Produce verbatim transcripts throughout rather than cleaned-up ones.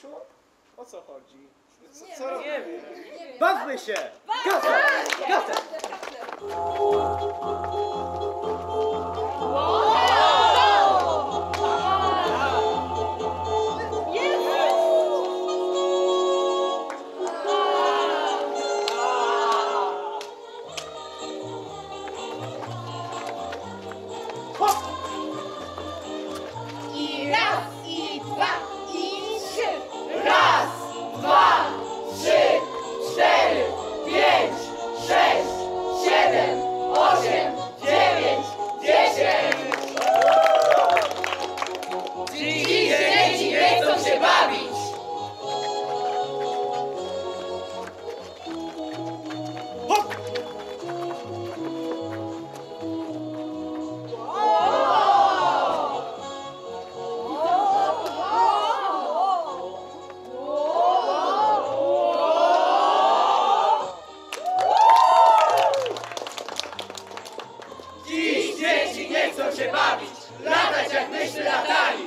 Burmistrzu? O co chodzi? Co, co robi? Nie wiem. Bawmy się! Kasę! Kasę! I raz, i dwa, i trzy. Raz, dwa, trzy, cztery, pięć, sześć, siedem, osiem, dziewięć, dziesięć. Dziś dzieci nie chcą się bawić. Hop! Dziś dzieci nie chcą się bawić, latać jak myśmy latali.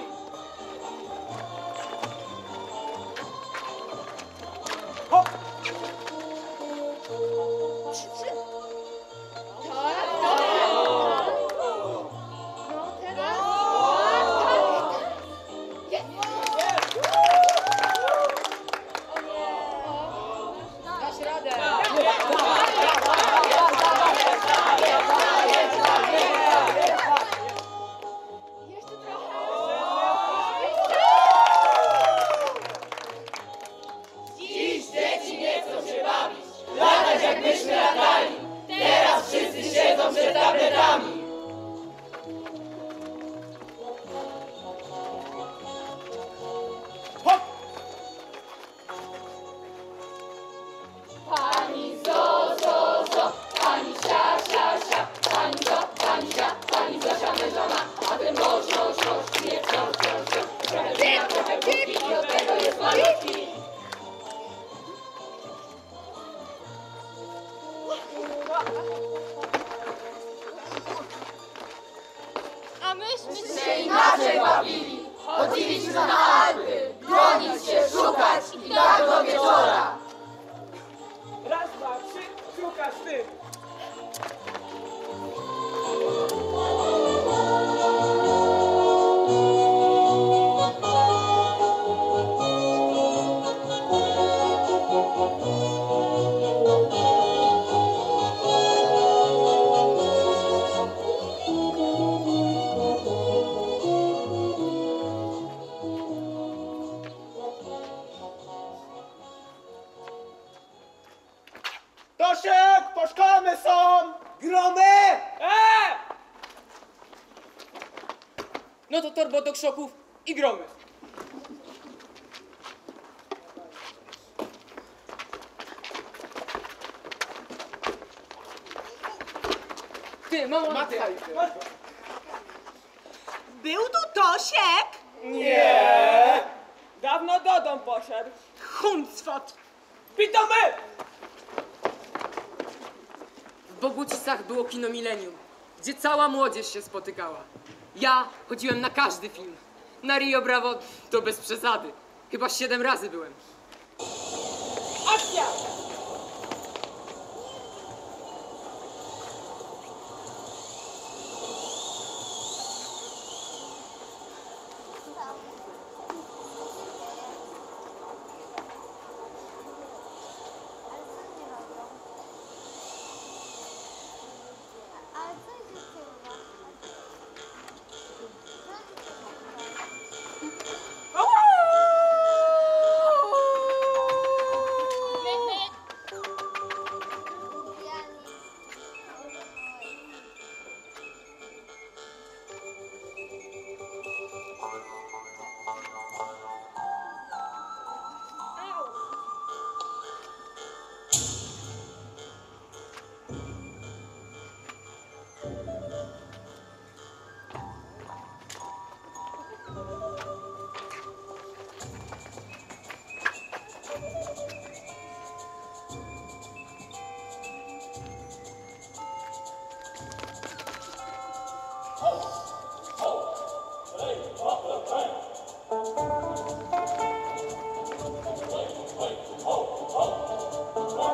Hop! Dasz radę. Jeszcze trochę. Dziś dzieci nie chcą się bawić, latać jak myśmy latali. Teraz wszyscy siedzą przed tabletami. Hop! Pani zo, zo, zo, pani sia, sia, sia, pani zo, pani sia, pani Zosia mężona, a ten mąż, mąż, mąż, nie wciąż, wciąż, wciąż, trochę wina, trochę wódki i od tego jest malutki. A myśmy się inaczej bawili, chodziliśmy na Alpy, bronić się, szukać i tak do wieczora. Raz, dwa, trzy, szukasz ty. Tosiek, po szkole są! Gromy! Eee! No to torbo do krzoków i gromy. Ty, mamo, matka. Był tu Tosiek? Nie! Dawno do domu poszedł. Huncwot! Witamy! W Bogucicach było kino Millennium, gdzie cała młodzież się spotykała. Ja chodziłem na każdy film. Na Rio Bravo to bez przesady. Chyba siedem razy byłem. Akcja! Ale co jest z tym? My, my,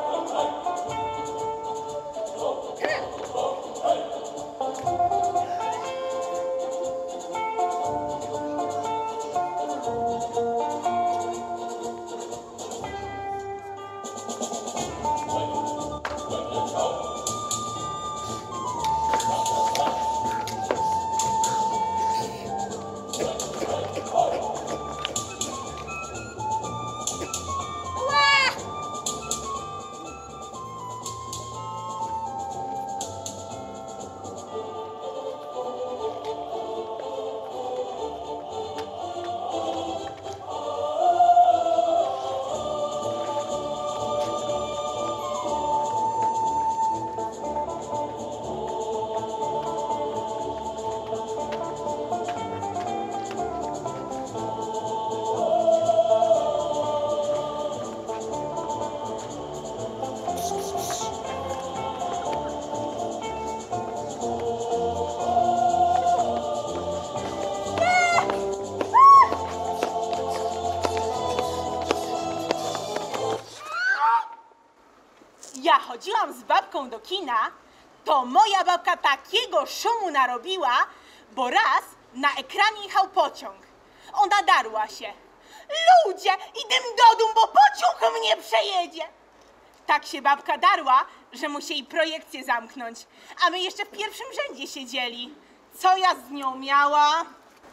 Ja chodziłam z babką do kina, to moja babka takiego szumu narobiła, bo raz na ekranie jechał pociąg. Ona darła się. Ludzie, idę do domu, bo pociąg mnie przejedzie. Tak się babka darła, że musieli projekcję zamknąć, a my jeszcze w pierwszym rzędzie siedzieli. Co ja z nią miała?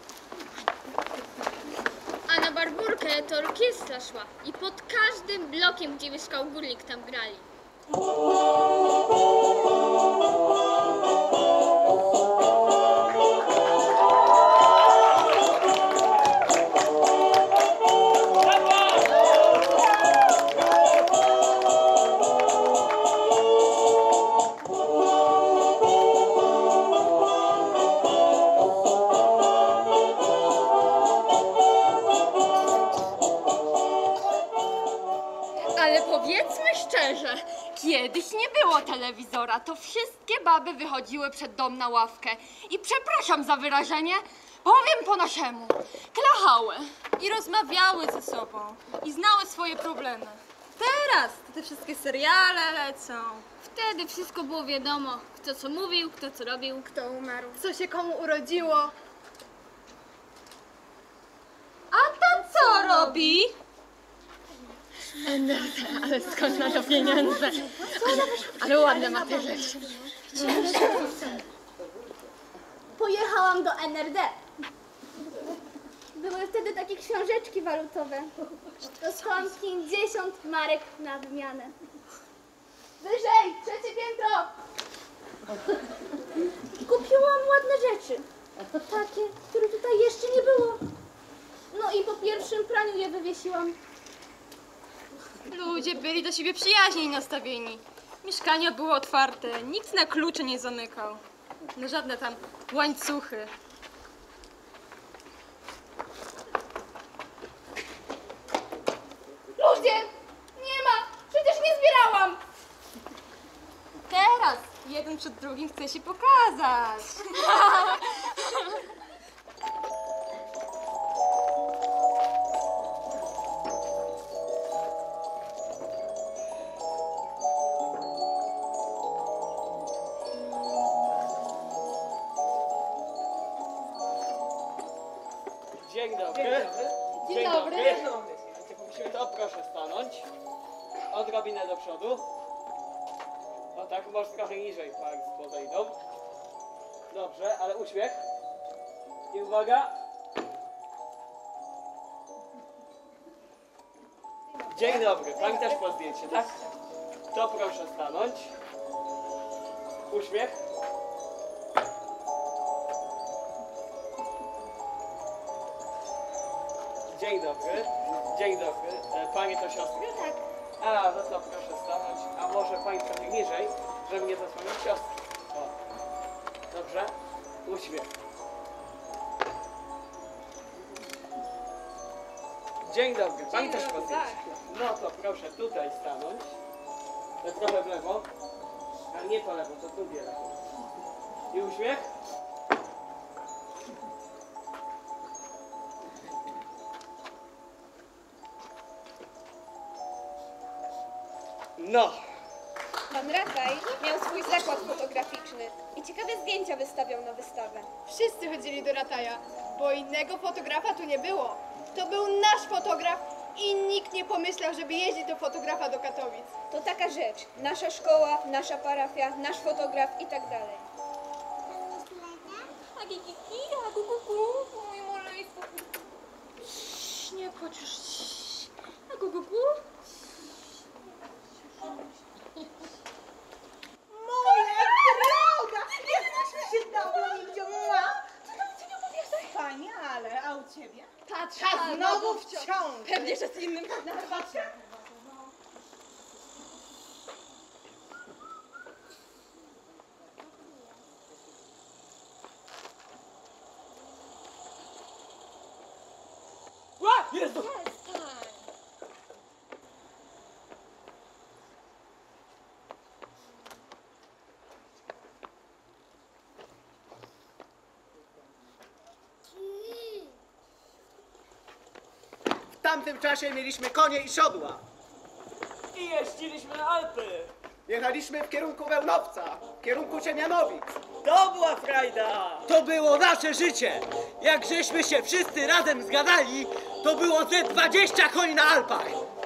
A na Barburkę to orkiestra szła i pod każdym blokiem, gdzie mieszkał górnik, tam grali. Ale powiedzmy szczerze, kiedyś nie było telewizora, to wszystkie baby wychodziły przed dom na ławkę i przepraszam za wyrażenie, powiem po naszemu, klachały i rozmawiały ze sobą i znały swoje problemy. Teraz to te wszystkie seriale lecą. Wtedy wszystko było wiadomo, kto co mówił, kto co robił, kto umarł. Co się komu urodziło. A to co robi? Ale skąd na to pieniądze? Ale, ale ładne ma te rzeczy. Pojechałam do N R D. Były wtedy takie książeczki walutowe. Dostałam pięćdziesiąt marek na wymianę. Wyżej, trzecie piętro! Kupiłam ładne rzeczy. Takie, których tutaj jeszcze nie było. No i po pierwszym praniu je wywiesiłam. Ludzie byli do siebie przyjaźniej nastawieni. Mieszkania były otwarte, nikt na klucze nie zamykał. No żadne tam łańcuchy. Ludzie! Nie ma! Przecież nie zbierałam! Teraz jeden przed drugim chce się pokazać. Dzień dobry. Dzień dobry. Musimy to, proszę stanąć. Odrobinę do przodu. No tak, może trochę niżej, tak, podejdą. Dobrze, ale uśmiech. I uwaga. Dzień dobry, pani też po zdjęcie, tak? To proszę stanąć. Uśmiech. Dzień dobry. Dzień dobry. E, Panie to siostry? Tak. A, no to proszę stanąć. A może pani trochę niżej, żeby nie zasłonić siostry. O. Dobrze? Uśmiech. Dzień dobry. Pani też po zdjęciu. No to proszę tutaj stanąć. E, Trochę w lewo. Ale nie po lewo, to tu bierę. I uśmiech. No, Pan Rafaj miał swój zakład fotograficzny i ciekawe zdjęcia wystawiał na wystawę. Wszyscy chodzili do Rataja, bo innego fotografa tu nie było. To był nasz fotograf i nikt nie pomyślał, żeby jeździć do fotografa do Katowic. To taka rzecz. Nasza szkoła, nasza parafia, nasz fotograf i tak dalej. A kiki, a kukuku, moje maleństwo. Nie płacz już. A kukuku? Moja droga! Jak myśmy się dawno nie widziały. Co tam ci nie opowiadaj? Wspaniale, a u ciebie? Patrz, A znowu w ciąży. Pewnie, że z innym. Ła! Jezu! W tamtym czasie mieliśmy konie i siodła. I jeździliśmy na Alpy. Jechaliśmy w kierunku Wełnowca, w kierunku Ciemianowic. To była frajda. To było nasze życie. Jak żeśmy się wszyscy razem zgadali, to było ze dwadzieścia koni na Alpach.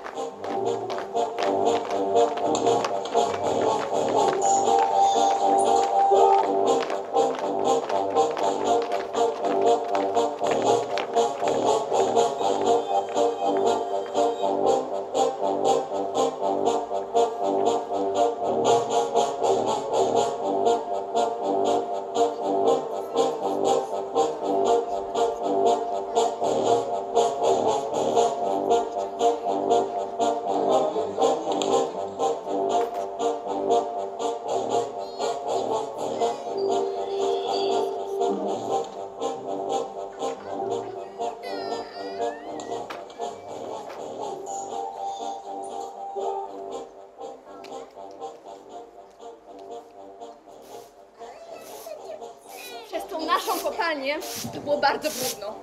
Przez tą naszą kopalnię to było bardzo brudno.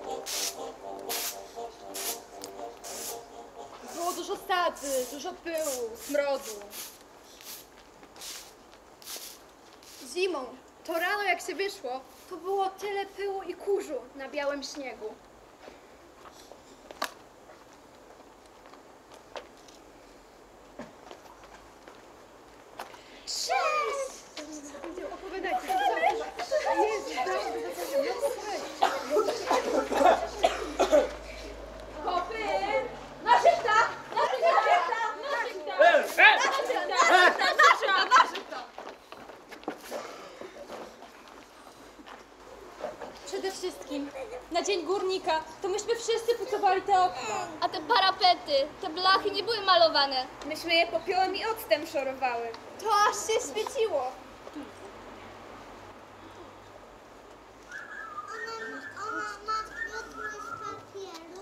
Było dużo sadzy, dużo pyłu, smrodu. Zimą, to rano jak się wyszło, to było tyle pyłu i kurzu na białym śniegu. Opowiadajcie, co? Jezu, Kopy! Naszychta! Naszychta! Naszychta! Przede wszystkim, na Dzień Górnika, to myśmy wszyscy pucowali te okna. A te parapety, te blachy nie były malowane. Myśmy je popiołem i octem szorowały. to aż się świeciło. Ona ma kwiatły z papieru?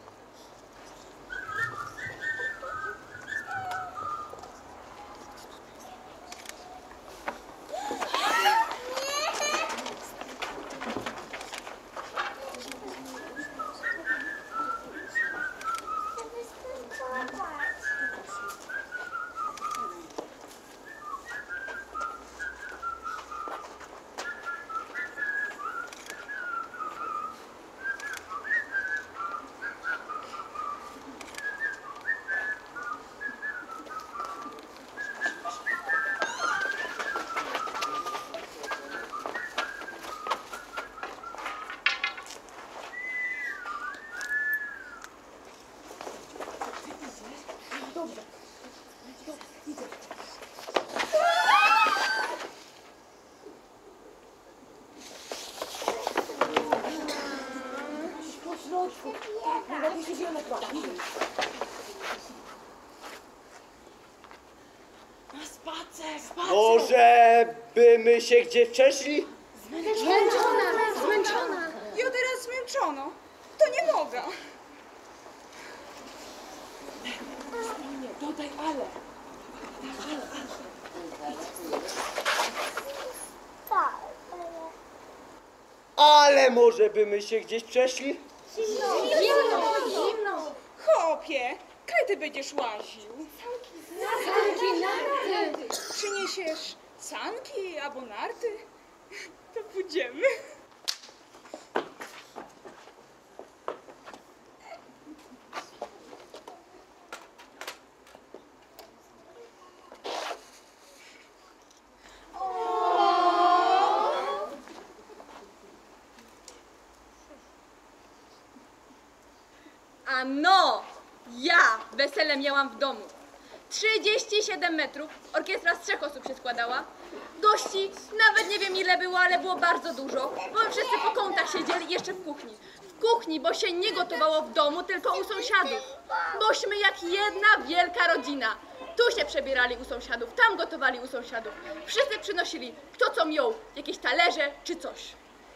Może by my się gdzieś przeszli? Zmęczona, zmęczona. Ja teraz zmęczono. To nie mogę. Nie, dodaj ale. Ale może by my się gdzieś przeszli? Chłopie, kiedy będziesz łaził? Sanki, narty. Przyniesiesz sanki albo narty? To pójdziemy. A no, ja wesele miałam w domu. trzydzieści siedem metrów, orkiestra z trzech osób się składała. Gości nawet nie wiem ile było, ale było bardzo dużo, bo my wszyscy po kątach siedzieli jeszcze w kuchni. W kuchni, bo się nie gotowało w domu, tylko u sąsiadów. Bośmy jak jedna wielka rodzina. Tu się przebierali u sąsiadów, tam gotowali u sąsiadów. Wszyscy przynosili, kto co miał, jakieś talerze czy coś.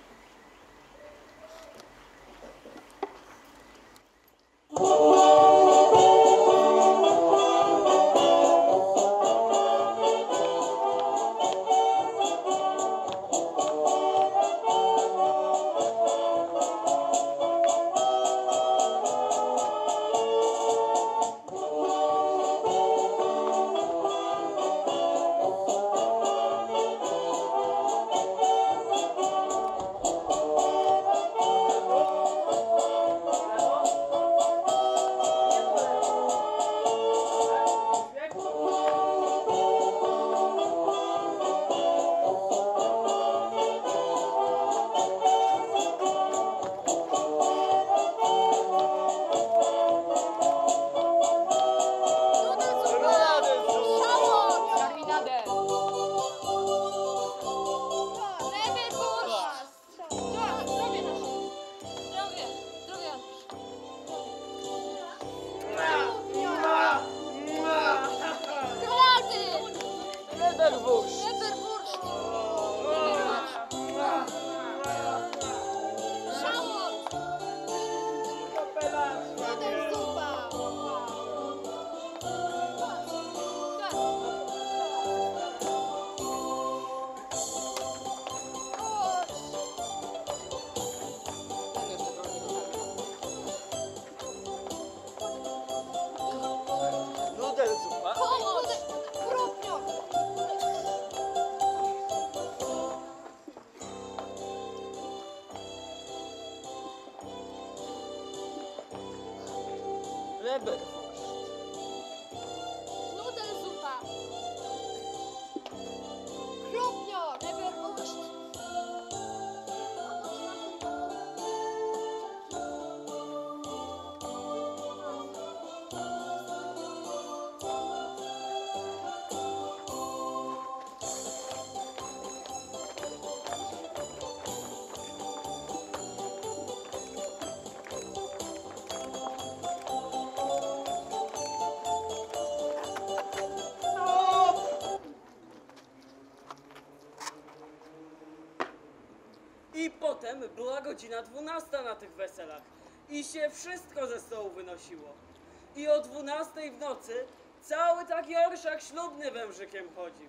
I potem była godzina dwunasta na tych weselach i się wszystko ze stołu wynosiło. I o dwunastej w nocy cały taki orszak ślubny wężykiem chodził.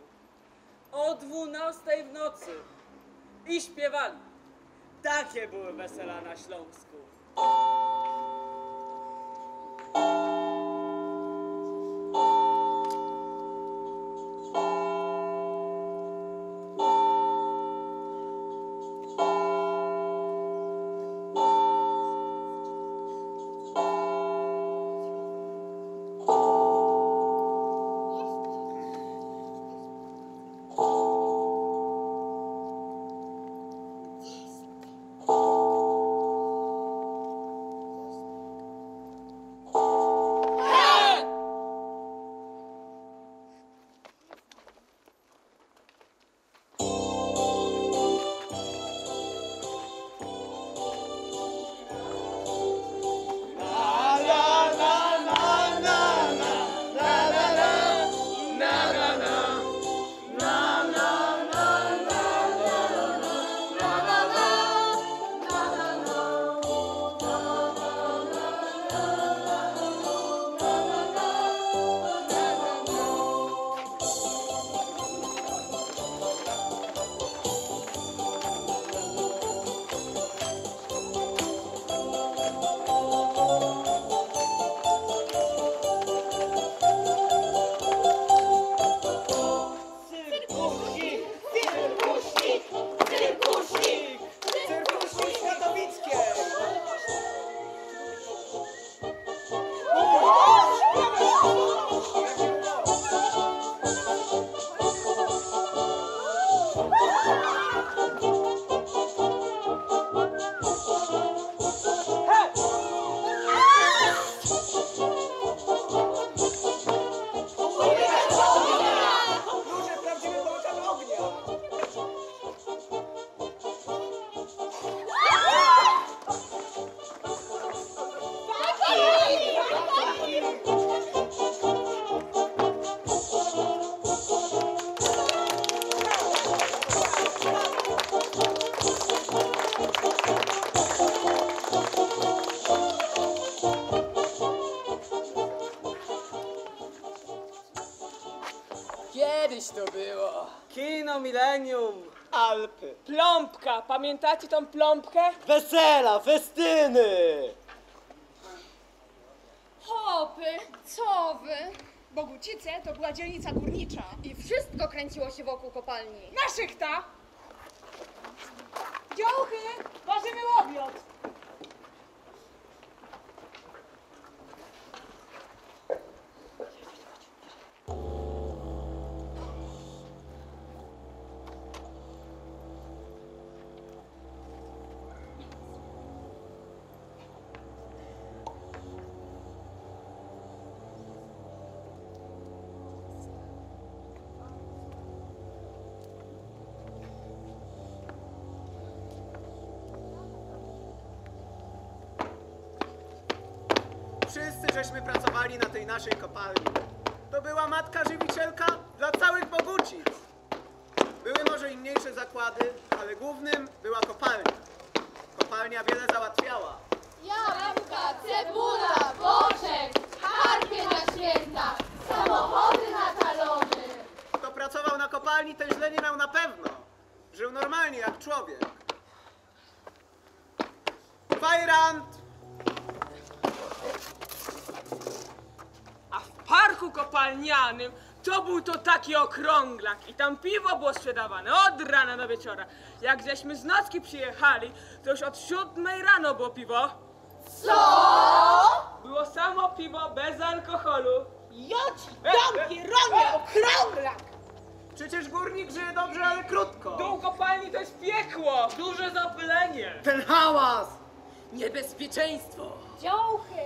O dwunastej w nocy. I śpiewali. Takie były wesela na Śląsku. Kiedyś to było. Kino Millennium. Alpy. Pląbka, pamiętacie tą pląbkę? Wesela, festyny. Hopy, co wy? Bogucice to była dzielnica górnicza. I wszystko kręciło się wokół kopalni. Na szychta! Działchy, ważymy obiad! Wszyscy żeśmy pracowali na tej naszej kopalni. To była matka żywicielka dla całych Bogucic. Były może i mniejsze zakłady, ale głównym była kopalnia. Kopalnia wiele załatwiała. Jabłka, cebula, boczek, harpie na święta, samochody na talony. Kto pracował na kopalni, ten źle nie miał na pewno. Żył normalnie jak człowiek. Fajrant! A w parku kopalnianym to był to taki okrąglak i tam piwo było sprzedawane od rana do wieczora. Jak żeśmy z nocki przyjechali, to już od siódmej rano było piwo. Co? Było samo piwo bez alkoholu. Jodź, domki, ronie, okrąglak! Przecież górnik żyje dobrze, ale krótko. Dół kopalni to jest piekło. Duże zapylenie. Ten hałas. Niebezpieczeństwo. Działchy!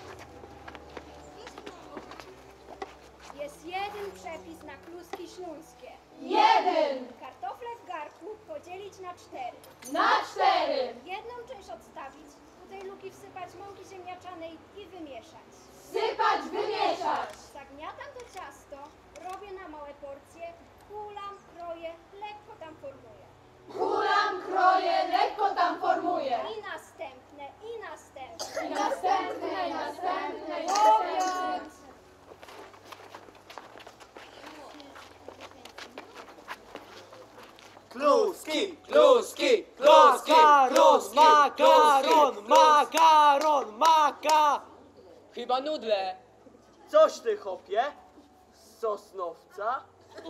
Jest jeden przepis na kluski śląskie. Jeden, Kartofle w garku podzielić na cztery. na cztery, Jedną część odstawić, do tej luki wsypać mąki ziemniaczanej i wymieszać. sypać, wymieszać. Zagniatam to ciasto, robię na małe porcje, kulam, kroję, lekko tam formuję. Kulam, kroję, lekko tam formuję. I następne, i następne. I następne, i następne, i Obiad! następne. Kluski, Kluski, kluski, makaron, kluski, makaron, kluski, makaron, maka. Chyba nudle. Coś ty, chopie? Z Sosnowca?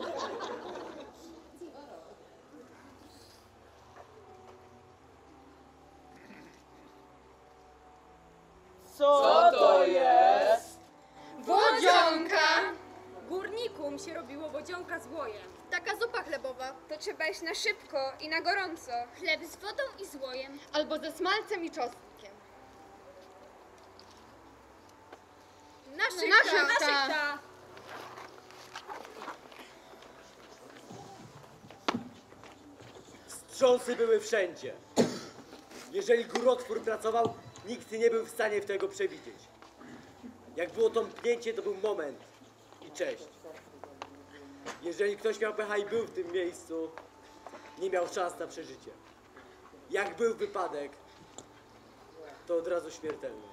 Co, Co to jest? Wodzionka! Górnikom się robiło wodzionka z łojem. Taka zupa chlebowa. To trzeba jeść na szybko i na gorąco. Chleb z wodą i z łojem. Albo ze smalcem i czosnkiem. Na szybka. szybka. Na szybka. Wstrząsy były wszędzie. Jeżeli górotwór pracował, nikt nie był w stanie tego przewidzieć. Jak było tąpnięcie, to był moment i cześć. Jeżeli ktoś miał pecha i był w tym miejscu, nie miał szans na przeżycie. Jak był wypadek, to od razu śmiertelny.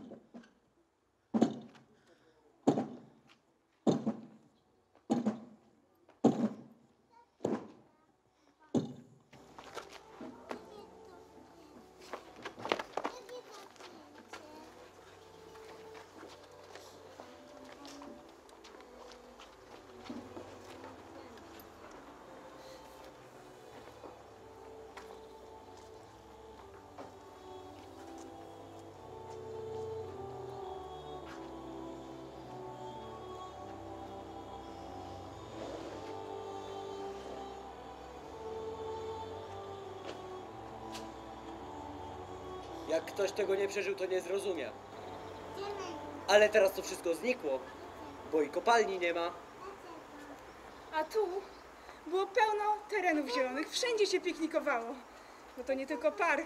Jak ktoś tego nie przeżył, to nie zrozumie. Ale teraz to wszystko znikło, bo i kopalni nie ma. A tu było pełno terenów zielonych. Wszędzie się piknikowało. Bo to nie tylko park.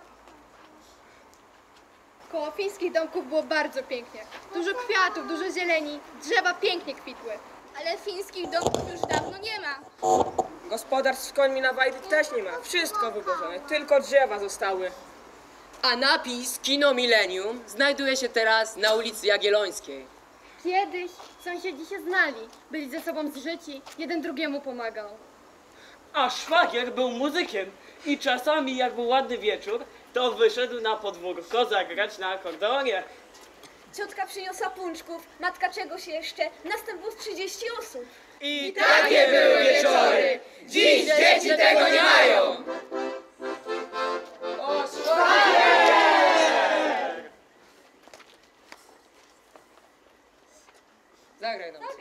Koło fińskich domków było bardzo pięknie. Dużo kwiatów, dużo zieleni. Drzewa pięknie kwitły. Ale fińskich domków już dawno nie ma. Gospodarstw z końmi na Wajdy też nie ma. Wszystko wyburzone, tylko drzewa zostały. A napis Kino Millennium znajduje się teraz na ulicy Jagiellońskiej. Kiedyś sąsiedzi się znali, byli ze sobą zżyci, jeden drugiemu pomagał. A szwagier był muzykiem i czasami jak był ładny wieczór, to wyszedł na podwórko zagrać na akordeonie. Ciotka przyniosła pączków, matka czegoś jeszcze, następ było z trzydzieści osób. I Takie były wieczory. Dziś dzieci tego nie mają. O, szwagier! Zagraj nam.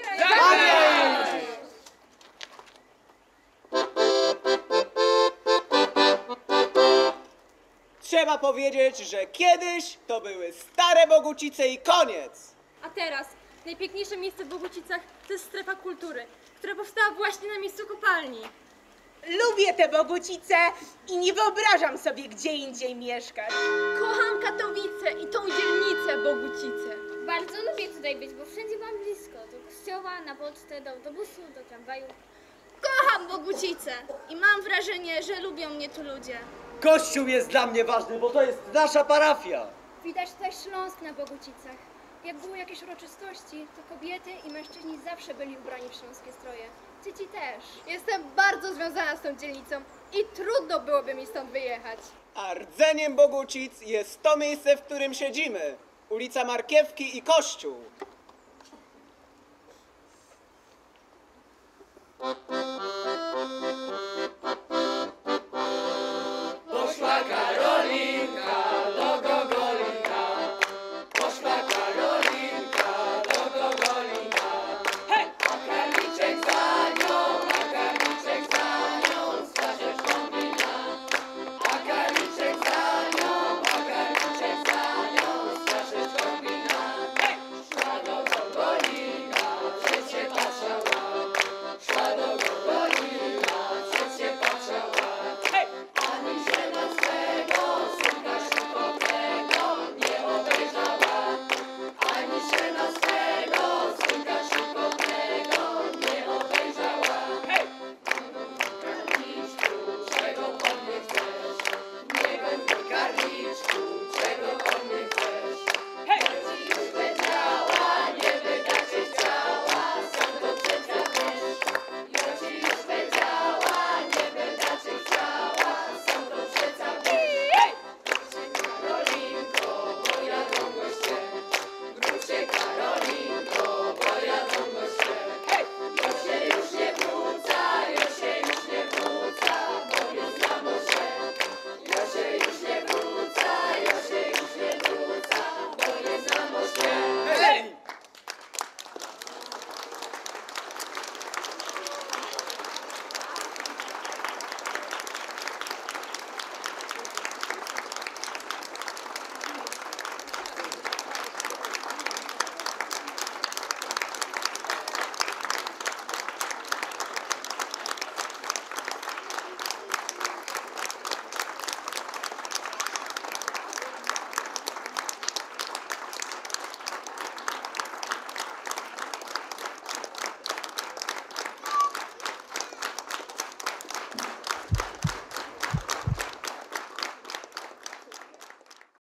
Trzeba powiedzieć, że kiedyś to były stare Bogucice i koniec. A teraz najpiękniejsze miejsce w Bogucicach to jest strefa kultury, która powstała właśnie na miejscu kopalni. Lubię te Bogucice i nie wyobrażam sobie gdzie indziej mieszkać. Kocham Katowice i tą dzielnicę Bogucice. Bardzo lubię tutaj być, bo wszędzie mam blisko. Do kościoła, na pocztę, do autobusu, do tramwaju. Kocham Bogucice i mam wrażenie, że lubią mnie tu ludzie. Kościół jest dla mnie ważny, bo to jest nasza parafia. Widać też Śląsk na Bogucicach. Jak były jakieś uroczystości, to kobiety i mężczyźni zawsze byli ubrani w śląskie stroje. Dzieci też. Jestem bardzo związana z tą dzielnicą i trudno byłoby mi stąd wyjechać. A rdzeniem Bogucic jest to miejsce, w którym siedzimy. Ulica Markiewki i Kościół.